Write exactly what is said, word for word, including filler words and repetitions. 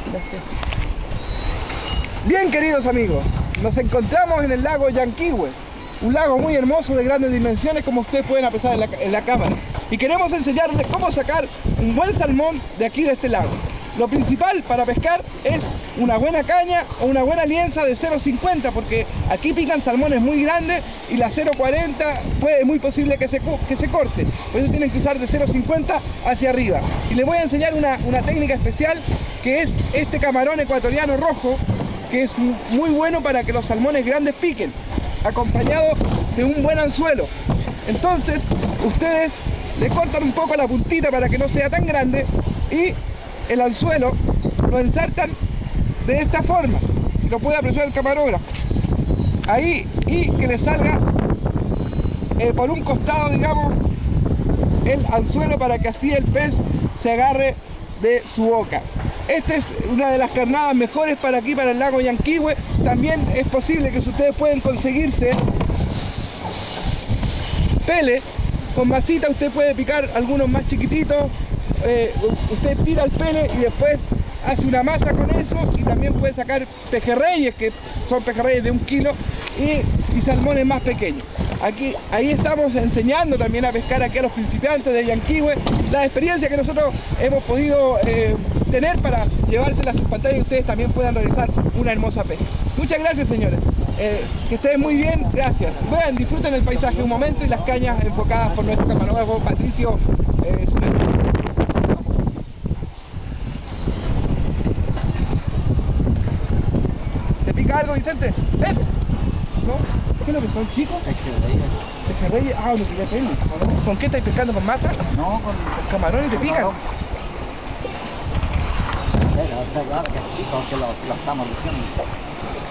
Gracias. Bien, queridos amigos, nos encontramos en el lago Llanquihue, un lago muy hermoso de grandes dimensiones, como ustedes pueden apreciar en la, en la cámara. Y queremos enseñarles cómo sacar un buen salmón de aquí, de este lago. Lo principal para pescar es una buena caña o una buena lienza de cero cincuenta, porque aquí pican salmones muy grandes y la cero cuarenta puede, es muy posible que se, que se corte. Por eso tienen que usar de cero cincuenta hacia arriba. Y les voy a enseñar una, una técnica especial, que es este camarón ecuatoriano rojo, que es muy bueno para que los salmones grandes piquen, acompañado de un buen anzuelo. Entonces ustedes le cortan un poco la puntita para que no sea tan grande y el anzuelo lo ensartan de esta forma, si lo puede apreciar el camarógrafo, ahí, y que le salga eh, por un costado, digamos, el anzuelo, para que así el pez se agarre de su boca. Esta es una de las carnadas mejores para aquí, para el lago Llanquihue. También es posible que si ustedes pueden conseguirse pele, con masita usted puede picar algunos más chiquititos. Eh, usted tira el pele y después hace una masa con eso, y también puede sacar pejerreyes, que son pejerreyes de un kilo, y, y salmones más pequeños. Aquí, ahí estamos enseñando también a pescar aquí a los principiantes de Llanquihue, la experiencia que nosotros hemos podido eh, tener para llevárselas a sus pantallas y ustedes también puedan realizar una hermosa pesca. Muchas gracias, señores. Eh, que estén muy bien, gracias. Vean, disfruten el paisaje un momento y las cañas enfocadas por nuestro camarógrafo Patricio eh, Zuneta. ¿Te pica algo, Vicente? ¿Eh? ¿No? ¿Qué es lo que son, chicos? Pejerreyes. Pejerreyes, ah, no quería pele. ¿Con qué estáis pescando? ¿Con masa? No, con camarones. ¿Te pican? Pero ahora que es chico, que lo, que lo estamos diciendo.